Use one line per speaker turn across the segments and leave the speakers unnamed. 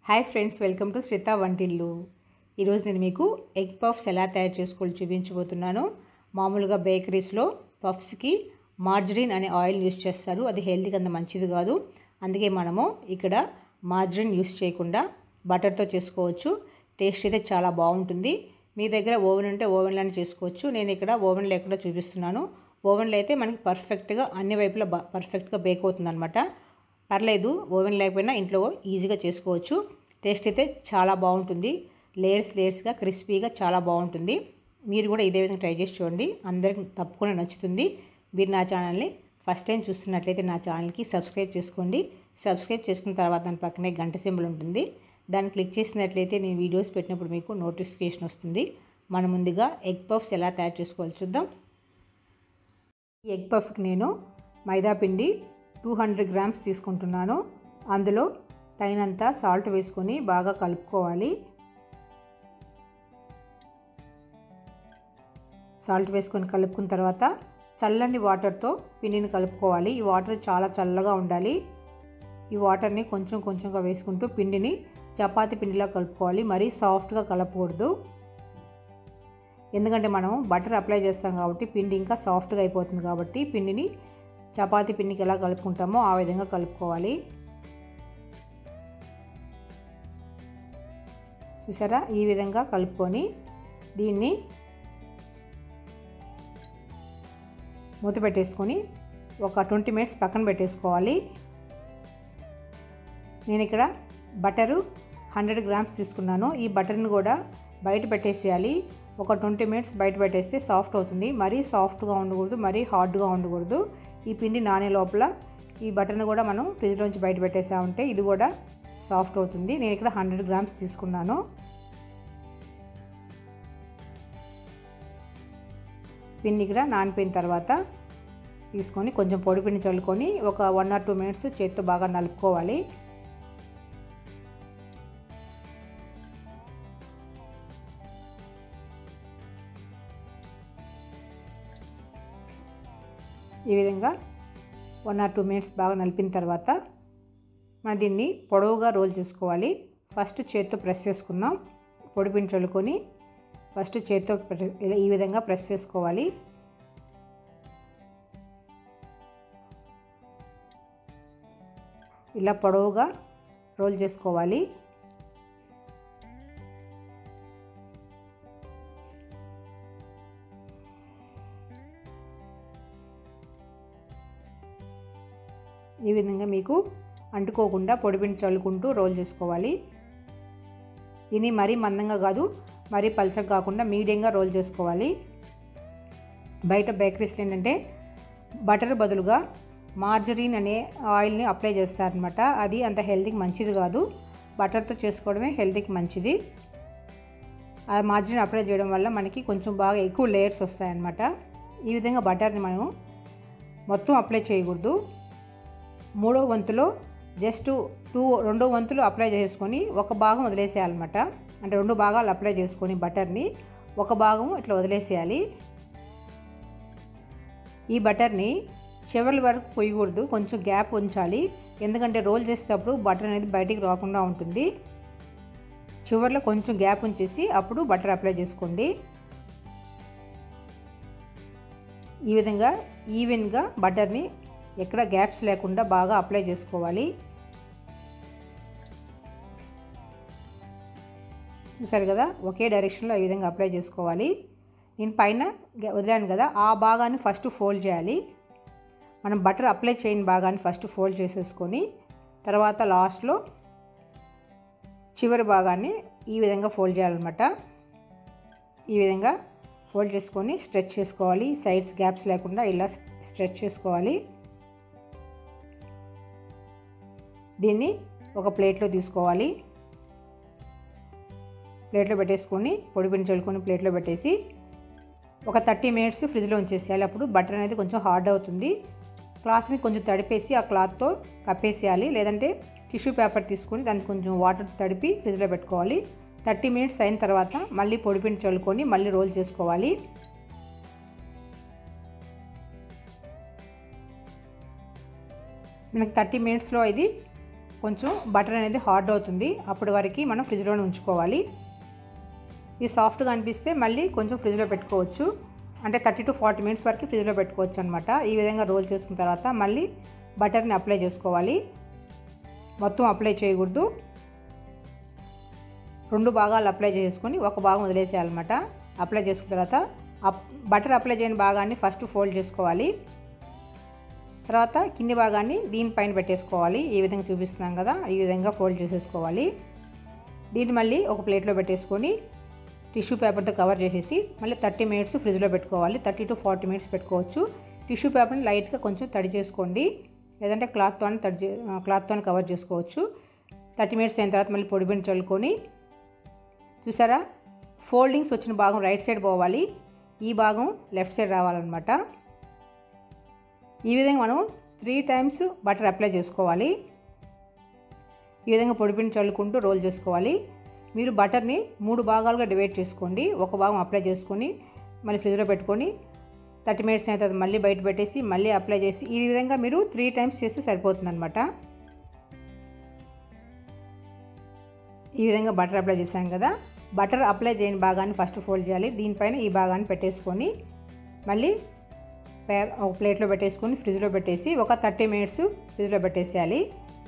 Hi friends, welcome to Sritha Vantillu. ఈరోజు నేను మీకు ఎగ్ పఫ్స్ ఎలా తయారు చేసుకోవాలో చూపించబోతున్నాను. మామూలుగా బేకరీస్లో పఫ్స్కి మార్జరీన్ అనే ఆయిల్ యూస్ చేస్తారు. అది హెల్త్కి అంత మంచిది కాదు. అందుకే మనము ఇక్కడ మార్జరీన్ యూస్ చేయకుండా బటర్తో చేసుకోవచ్చు. టేస్ట్ అయితే చాలా బాగుంటుంది. మీ దగ్గర ఓవెన్ ఉంటే ఓవెన్లోనే చేసుకోవచ్చు. నేను ఇక్కడ ఓవెన్ లేకుండా చూపిస్తున్నాను. ఓవెన్లో అయితే మనకి పర్ఫెక్ట్గా అన్ని వైపులా పర్ఫెక్ట్గా బేక్ అవుతుంది అనమాట. పర్లేదు, ఓవెన్ లేకపోయినా ఇంట్లో ఈజీగా చేసుకోవచ్చు. టేస్ట్ అయితే చాలా బాగుంటుంది. లేయర్స్గా క్రిస్పీగా చాలా బాగుంటుంది. మీరు కూడా ఇదే విధంగా ట్రై చేసి చూడండి. అందరికి తప్పకుండా నచ్చుతుంది. మీరు నా ఛానల్ని ఫస్ట్ టైం చూస్తున్నట్లయితే నా ఛానల్కి సబ్స్క్రైబ్ చేసుకోండి. సబ్స్క్రైబ్ చేసుకున్న తర్వాత దాని పక్కనే గంట సింబల్ ఉంటుంది. దాన్ని క్లిక్ చేసినట్లయితే నేను వీడియోస్ పెట్టినప్పుడు మీకు నోటిఫికేషన్ వస్తుంది. మనం ముందుగా ఎగ్ పఫ్స్ ఎలా తయారు చేసుకోవాలో చూద్దాం. ఈ ఎగ్ పఫ్కి నేను మైదా పిండి 200 గ్రామ్స్ తీసుకుంటున్నాను. అందులో తగినంత సాల్ట్ వేసుకొని బాగా కలుపుకోవాలి. సాల్ట్ వేసుకొని కలుపుకున్న తర్వాత చల్లని వాటర్తో పిండిని కలుపుకోవాలి. ఈ వాటర్ చాలా చల్లగా ఉండాలి. ఈ వాటర్ని కొంచెం కొంచెంగా వేసుకుంటూ పిండిని చపాతీ పిండిలా కలుపుకోవాలి. మరీ సాఫ్ట్గా కలపకూడదు. ఎందుకంటే మనం బటర్ అప్లై చేస్తాం కాబట్టి పిండి ఇంకా సాఫ్ట్గా అయిపోతుంది. కాబట్టి పిండిని చపాతీ పిండికి ఎలా కలుపుకుంటామో ఆ విధంగా కలుపుకోవాలి. చూసారా, ఈ విధంగా కలుపుకొని దీన్ని మూత పెట్టేసుకొని ఒక 20 మినిట్స్ పక్కన పెట్టేసుకోవాలి. నేను ఇక్కడ బటరు 100 గ్రామ్స్ తీసుకున్నాను. ఈ బటర్ని కూడా బయట పెట్టేసేయాలి. ఒక 20 మినిట్స్ బయట పెట్టేస్తే సాఫ్ట్ అవుతుంది. మరీ సాఫ్ట్గా ఉండకూడదు, మరీ హార్డ్గా ఉండకూడదు. ఈ పిండి నానే లోపల ఈ బటర్ని కూడా మనం ఫ్రిడ్జ్లోంచి బయట పెట్టేసామంటే ఇది కూడా సాఫ్ట్ అవుతుంది. నేను ఇక్కడ 100 గ్రామ్స్ తీసుకున్నాను. పిండి ఇక్కడ నానిపోయిన తర్వాత తీసుకొని కొంచెం పొడి పిండి చల్లుకొని ఒక 1 or 2 మినిట్స్ చేత్తో బాగా నలుపుకోవాలి. ఈ విధంగా 1 or 2 మినిట్స్ బాగా నలిపిన తర్వాత మనం దీన్ని పొడవుగా రోల్ చేసుకోవాలి. ఫస్ట్ చేత్తో ప్రెస్ చేసుకుందాం. పొడి పిండి చల్లుకొని ఫస్ట్ చేత్తో ఈ విధంగా ప్రెస్ చేసుకోవాలి. ఇలా పొడవుగా రోల్ చేసుకోవాలి. ఈ విధంగా మీకు అంటుకోకుండా పొడిపిండి చల్లుకుంటూ రోల్ చేసుకోవాలి. దీన్ని మరీ మందంగా కాదు, మరీ పల్చగా కాకుండా మీడియంగా రోల్ చేసుకోవాలి. బయట బేకరీస్లో ఏంటంటే బటర్ బదులుగా మార్జరీన్ అనే ఆయిల్ని అప్లై చేస్తారనమాట. అది అంత హెల్తీకి మంచిది కాదు. బటర్తో చేసుకోవడమే హెల్తీకి మంచిది. ఆ మార్జరీన్ అప్లై చేయడం వల్ల మనకి కొంచెం బాగా ఎక్కువ లేయర్స్ వస్తాయన్నమాట. ఈ విధంగా బటర్ని మనం మొత్తం అప్లై చేయకూడదు. మూడో వంతులో జస్ట్ రెండో వంతులు అప్లై చేసుకొని ఒక భాగం వదిలేసేయాలన్నమాట. అంటే 2 భాగాలు అప్లై చేసుకొని బటర్ని ఒక భాగం ఇట్లా వదిలేసేయాలి. ఈ బటర్ని చివరి వరకు పోయకూడదు, కొంచెం గ్యాప్ ఉంచాలి. ఎందుకంటే రోల్ చేసేటప్పుడు బటర్ అనేది బయటికి రాకుండా ఉంటుంది. చివరిలో కొంచెం గ్యాప్ ఉంచేసి అప్పుడు బటర్ అప్లై చేసుకోండి. ఈ విధంగా ఈవెన్గా బటర్ని ఎక్కడ గ్యాప్స్ లేకుండా బాగా అప్లై చేసుకోవాలి. చూసారు కదా, ఒకే డైరెక్షన్లో ఈ విధంగా అప్లై చేసుకోవాలి. నేను పైన వదిలాను కదా, ఆ భాగాన్ని ఫస్ట్ ఫోల్డ్ చేయాలి. మనం బటర్ అప్లై చేయని భాగాన్ని ఫస్ట్ ఫోల్డ్ చేసేసుకొని తర్వాత లాస్ట్లో చివరి భాగాన్ని ఈ విధంగా ఫోల్డ్ చేయాలన్నమాట. ఈ విధంగా ఫోల్డ్ చేసుకొని స్ట్రెచ్ చేసుకోవాలి. సైడ్స్ గ్యాప్స్ లేకుండా ఇలా స్ట్రెచ్ చేసుకోవాలి. దీన్ని ఒక ప్లేట్లో తీసుకోవాలి. ప్లేట్లో పెట్టేసుకొని పొడి పిండి చల్లుకొని ప్లేట్లో పెట్టేసి ఒక 30 మినిట్స్ ఫ్రిడ్జ్లో ఉంచేసేయాలి. అప్పుడు బటర్ అనేది కొంచెం హార్డ్ అవుతుంది. క్లాత్ని కొంచెం తడిపేసి ఆ క్లాత్తో కప్పేసేయాలి. లేదంటే టిష్యూ పేపర్ తీసుకొని దాన్ని కొంచెం వాటర్ తడిపి ఫ్రిడ్జ్లో పెట్టుకోవాలి. 30 మినిట్స్ అయిన తర్వాత మళ్ళీ పొడి పిండి చల్లుకొని మళ్ళీ రోల్ చేసుకోవాలి. మనకి 30 మినిట్స్లో ఇది కొంచెం బటర్ అనేది హార్డ్ అవుతుంది. అప్పటి వరకు మనం ఫ్రిడ్జ్లోనే ఉంచుకోవాలి. ఇది సాఫ్ట్గా అనిపిస్తే మళ్ళీ కొంచెం ఫ్రిడ్జ్లో పెట్టుకోవచ్చు. అంటే 30 to 40 minutes వరకు ఫ్రిడ్జ్లో పెట్టుకోవచ్చు అనమాట. ఈ విధంగా రోల్ చేసుకున్న తర్వాత మళ్ళీ బటర్ని అప్లై చేసుకోవాలి. మొత్తం అప్లై చేయకూడదు. 2 భాగాలు అప్లై చేసుకొని ఒక భాగం వదిలేసేయాలన్నమాట. అప్లై చేసుకున్న తర్వాత బటర్ అప్లై చేయని భాగాన్ని ఫస్ట్ ఫోల్డ్ చేసుకోవాలి. తర్వాత కింది భాగాన్ని దీనిపైన పెట్టేసుకోవాలి. ఈ విధంగా చూపిస్తున్నాం కదా, ఈ విధంగా ఫోల్డ్ చేసేసుకోవాలి. దీన్ని మళ్ళీ ఒక ప్లేట్లో పెట్టేసుకొని టిష్యూ పేపర్తో కవర్ చేసేసి మళ్ళీ 30 minutes ఫ్రిడ్జ్లో పెట్టుకోవాలి. 30 to 40 minutes పెట్టుకోవచ్చు. టిష్యూ పేపర్ని లైట్గా కొంచెం తడి చేసుకోండి, లేదంటే క్లాత్తో కవర్ చేసుకోవచ్చు. 30 minutes అయిన తర్వాత మళ్ళీ పొడి బిండి చల్లుకొని, చూసారా ఫోల్డింగ్స్ వచ్చిన భాగం రైట్ సైడ్ పోవాలి, ఈ భాగం లెఫ్ట్ సైడ్ రావాలన్నమాట. ఈ విధంగా మనం 3 times బటర్ అప్లై చేసుకోవాలి. ఈ విధంగా పొడి బిండి చల్లుకుంటూ రోల్ చేసుకోవాలి. మీరు బటర్ని 3 భాగాలుగా డివైడ్ చేసుకోండి. ఒక భాగం అప్లై చేసుకొని మళ్ళీ ఫ్రిడ్జ్లో పెట్టుకొని 30 minutes అయిన తర్వాత మళ్ళీ బయట పెట్టేసి మళ్ళీ అప్లై చేసి, ఈ విధంగా మీరు 3 times చేస్తే సరిపోతుందన్నమాట. ఈ విధంగా బటర్ అప్లై చేశాం కదా, బటర్ అప్లై చేయని భాగాన్ని ఫస్ట్ ఫోల్డ్ చేయాలి. దీనిపైన ఈ భాగాన్ని పెట్టేసుకొని మళ్ళీ ఒక ప్లేట్లో పెట్టేసుకొని ఫ్రిడ్జ్లో పెట్టేసి ఒక 30 minutes ఫ్రిడ్జ్లో పెట్టేసేయాలి.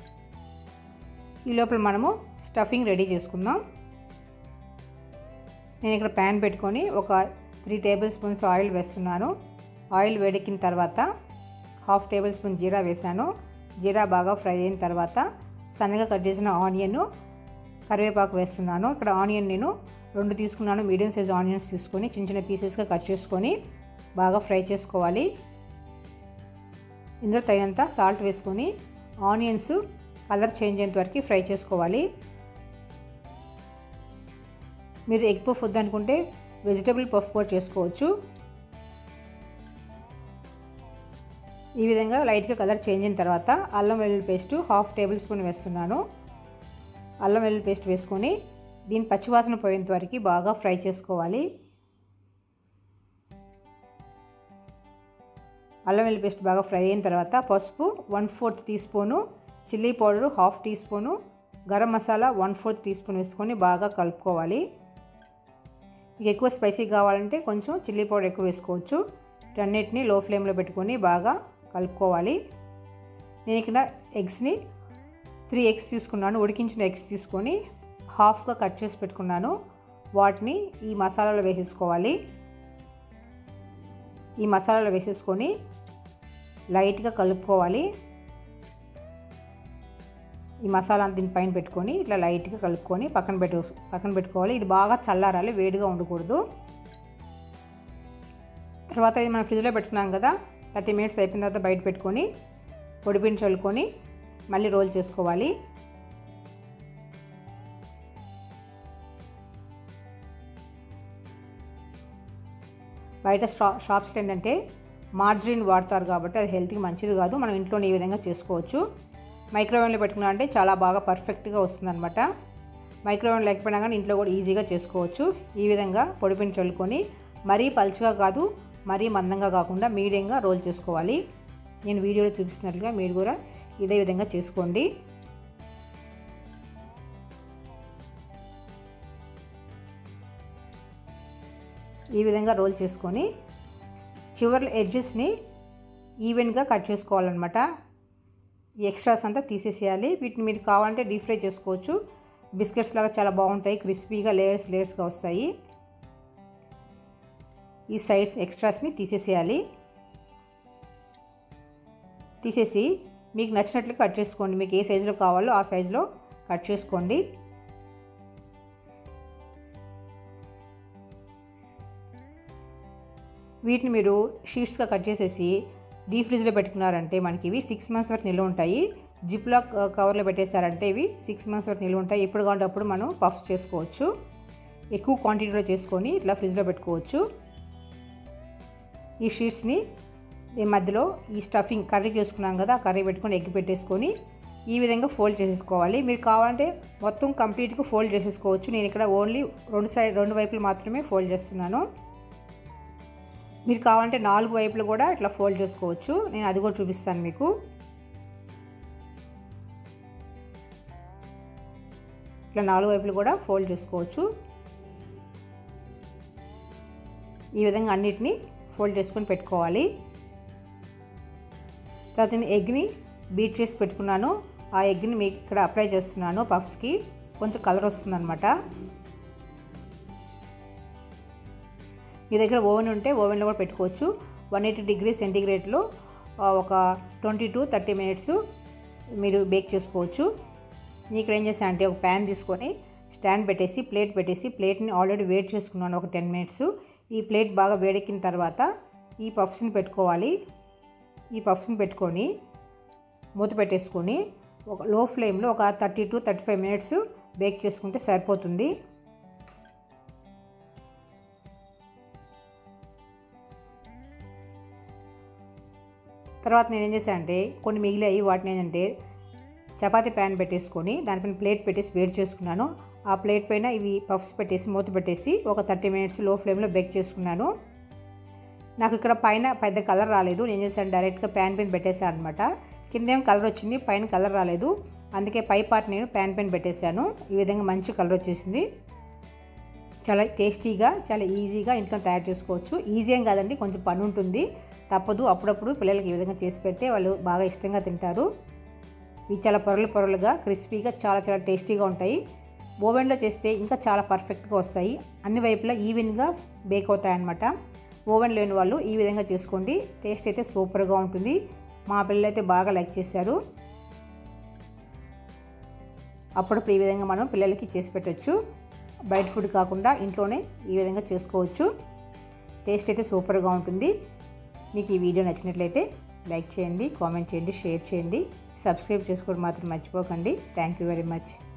ఈ లోపల మనము స్టఫింగ్ రెడీ చేసుకుందాం. నేను ఇక్కడ ప్యాన్ పెట్టుకొని ఒక 3 tablespoons ఆయిల్ వేస్తున్నాను. ఆయిల్ వేడెక్కిన తర్వాత 1/2 tablespoon జీరా వేసాను. జీరా బాగా ఫ్రై అయిన తర్వాత సన్నగా కట్ చేసిన ఆనియన్, కరివేపాకు వేస్తున్నాను. ఇక్కడ ఆనియన్ నేను 2 తీసుకున్నాను. మీడియం సైజ్ ఆనియన్స్ తీసుకొని చిన్న చిన్న పీసెస్గా కట్ చేసుకొని బాగా ఫ్రై చేసుకోవాలి. ఇందులో తగినంత సాల్ట్ వేసుకొని ఆనియన్స్ కలర్ చేంజ్ అయ్యేంత వరకు ఫ్రై చేసుకోవాలి. మీరు ఎగ్ పఫ్ వద్దనుకుంటే వెజిటబుల్ పఫ్ కూడా చేసుకోవచ్చు. ఈ విధంగా లైట్గా కలర్ చేంజ్ అయిన తర్వాత అల్లం వెల్లుల్లి పేస్ట్ 1/2 tablespoon వేస్తున్నాను. అల్లం వెల్లుల్లి పేస్ట్ వేసుకొని దీని పచ్చివాసన పోయేంత వరకు బాగా ఫ్రై చేసుకోవాలి. అల్లం వెల్లుల్లి పేస్ట్ బాగా ఫ్రై అయిన తర్వాత పసుపు 1/4 teaspoon, chilli powder 1/2 teaspoon, garam masala 1/4 teaspoon వేసుకొని బాగా కలుపుకోవాలి. మీకు ఎక్కువ స్పైసీ కావాలంటే కొంచెం చిల్లీ పౌడర్ ఎక్కువ వేసుకోవచ్చు. వీటన్నిటిని లో ఫ్లేమ్లో పెట్టుకొని బాగా కలుపుకోవాలి. నేను ఇక్కడ ఎగ్స్ని 3 eggs తీసుకున్నాను. ఉడికించిన ఎగ్స్ తీసుకొని హాఫ్గా కట్ చేసి పెట్టుకున్నాను. వాటిని ఈ మసాలాలో వేసేసుకోవాలి. ఈ మసాలాలో వేసేసుకొని లైట్గా కలుపుకోవాలి. ఈ మసాలా దీనిపైన పెట్టుకొని ఇట్లా లైట్గా కలుపుకొని పక్కన పెట్టుకోవాలి. ఇది బాగా చల్లారాలి, వేడిగా ఉండకూడదు. తర్వాత ఇది మనం ఫ్రిడ్జ్లో పెట్టుకున్నాం కదా, 30 minutes అయిపోయిన తర్వాత బయట పెట్టుకొని పొడి పిండి చల్లుకొని మళ్ళీ రోల్ చేసుకోవాలి. బయట షాప్స్లో ఏంటంటే మార్జరీన్ వాడతారు కాబట్టి అది హెల్త్కి మంచిది కాదు. మనం ఇంట్లోనే ఈ విధంగా చేసుకోవచ్చు. మైక్రోవేవ్లో పెట్టుకున్నా అంటే చాలా బాగా పర్ఫెక్ట్గా వస్తుందన్నమాట. మైక్రోవేవ్ లేకపోయినా కానీ ఇంట్లో కూడా ఈజీగా చేసుకోవచ్చు. ఈ విధంగా పొడిపిండి చల్లుకొని మరీ పల్చగా కాదు, మరీ మందంగా కాకుండా మీడియంగా రోల్ చేసుకోవాలి. నేను వీడియోలో చూపిస్తున్నట్లుగా మీరు కూడా ఇదే విధంగా చేసుకోండి. ఈ విధంగా రోల్ చేసుకొని చివర్ల ఎడ్జెస్ని ఈవెన్గా కట్ చేసుకోవాలన్నమాట. ఈ ఎక్స్ట్రాస్ అంతా తీసేసేయాలి. వీటిని మీరు కావాలంటే డీప్ ఫ్రై చేసుకోవచ్చు. బిస్కెట్స్ లాగా చాలా బాగుంటాయి, క్రిస్పీగా లేయర్స్గా వస్తాయి. ఈ సైడ్స్ ఎక్స్ట్రాస్ని తీసేసేయాలి. తీసేసి మీకు నచ్చినట్లు కట్ చేసుకోండి. మీకు ఏ సైజులో కావాలో ఆ సైజులో కట్ చేసుకోండి. వీటిని మీరు షీట్స్గా కట్ చేసేసి డీప్ ఫ్రిడ్జ్లో పెట్టుకున్నారంటే మనకి ఇవి 6 months వరకు నిల్వ ఉంటాయి. జిప్లాక్ కవర్లో పెట్టేశారంటే ఇవి 6 months వరకు నిల్వ ఉంటాయి. ఎప్పుడు కావాలంటే అప్పుడు మనం పఫ్స్ చేసుకోవచ్చు. ఎక్కువ క్వాంటిటీలో చేసుకొని ఇట్లా ఫ్రిడ్జ్లో పెట్టుకోవచ్చు. ఈ షీట్స్ని మధ్యలో ఈ స్టఫింగ్ కర్రీ చేసుకున్నాం కదా, కర్రీ పెట్టుకొని ఎగ్ పెట్టేసుకొని ఈ విధంగా ఫోల్డ్ చేసేసుకోవాలి. మీరు కావాలంటే మొత్తం కంప్లీట్గా ఫోల్డ్ చేసేసుకోవచ్చు. నేను ఇక్కడ ఓన్లీ రెండు వైపులు మాత్రమే ఫోల్డ్ చేస్తున్నాను. మీరు కావాలంటే 4 వైపులు కూడా ఇట్లా ఫోల్డ్ చేసుకోవచ్చు. నేను అది కూడా చూపిస్తాను మీకు. ఇట్లా 4 వైపులు కూడా ఫోల్డ్ చేసుకోవచ్చు. ఈ విధంగా అన్నిటినీ ఫోల్డ్ చేసుకొని పెట్టుకోవాలి. తర్వాత నేను ఎగ్ని బీట్ చేసి పెట్టుకున్నాను. ఆ ఎగ్ని మీకు ఇక్కడ అప్లై చేస్తున్నాను. పఫ్స్కి కొంచెం కలర్ వస్తుందన్నమాట. మీ దగ్గర ఓవెన్ ఉంటే ఓవెన్లో కూడా పెట్టుకోవచ్చు. 180 డిగ్రీ సెంటీగ్రేడ్లో ఒక 20 to 30 మినిట్స్ మీరు బేక్ చేసుకోవచ్చు. నేను ఇక్కడ ఏం చేశాను అంటే ఒక ప్యాన్ తీసుకొని స్టాండ్ పెట్టేసి ప్లేట్ పెట్టేసి ప్లేట్ని ఆల్రెడీ వేడి చేసుకున్నాను ఒక 10 మినిట్స్. ఈ ప్లేట్ బాగా వేడెక్కిన తర్వాత ఈ పఫ్స్ని పెట్టుకోవాలి. ఈ పఫ్స్ని పెట్టుకొని మూత పెట్టేసుకొని ఒక లో ఫ్లేమ్లో ఒక 30 to 35 మినిట్స్ బేక్ చేసుకుంటే సరిపోతుంది. తర్వాత నేను ఏం చేశాను అంటే కొన్ని మిగిలాయి, వాటిని ఏంటంటే చపాతీ ప్యాన్ పెట్టేసుకొని దానిపైన ప్లేట్ పెట్టేసి వేడి చేసుకున్నాను. ఆ ప్లేట్ పైన ఇవి పఫ్స్ పెట్టేసి మూత పెట్టేసి ఒక 30 మినిట్స్ లో ఫ్లేమ్లో బేక్ చేసుకున్నాను. నాకు ఇక్కడ పైన పెద్ద కలర్ రాలేదు. నేను చేశాను డైరెక్ట్గా ప్యాన్ పైన పెట్టేశాను అనమాట. కిందేం కలర్ వచ్చింది, పైన కలర్ రాలేదు. అందుకే పై పార్ట్ నేను ప్యాన్ పైన పెట్టేశాను. ఈ విధంగా మంచి కలర్ వచ్చేసింది. చాలా టేస్టీగా చాలా ఈజీగా ఇంట్లో తయారు చేసుకోవచ్చు. ఈజీ ఏం కాదండి, కొంచెం పని ఉంటుంది, తప్పదు. అప్పుడప్పుడు పిల్లలకి ఈ విధంగా చేసి పెడితే వాళ్ళు బాగా ఇష్టంగా తింటారు. ఇవి చాలా పొరలు పొరలుగా క్రిస్పీగా చాలా చాలా టేస్టీగా ఉంటాయి. ఓవెన్లో చేస్తే ఇంకా చాలా పర్ఫెక్ట్గా వస్తాయి. అన్ని వైపులా ఈవెన్గా బేక్ అవుతాయన్నమాట. ఓవెన్ లేని వాళ్ళు ఈ విధంగా చేసుకోండి. టేస్ట్ అయితే సూపర్గా ఉంటుంది. మా పిల్లలు అయితే బాగా లైక్ చేశారు. అప్పుడప్పుడు ఈ విధంగా మనం పిల్లలకి చేసి పెట్టవచ్చు. బయట ఫుడ్ కాకుండా ఇంట్లోనే ఈ విధంగా చేసుకోవచ్చు. టేస్ట్ అయితే సూపర్గా ఉంటుంది. మీకు ఈ వీడియో నచ్చినట్లయితే లైక్ చేయండి, కామెంట్ చేయండి, షేర్ చేయండి, సబ్స్క్రైబ్ చేసుకోవడం మాత్రం మర్చిపోకండి. Thank you very much.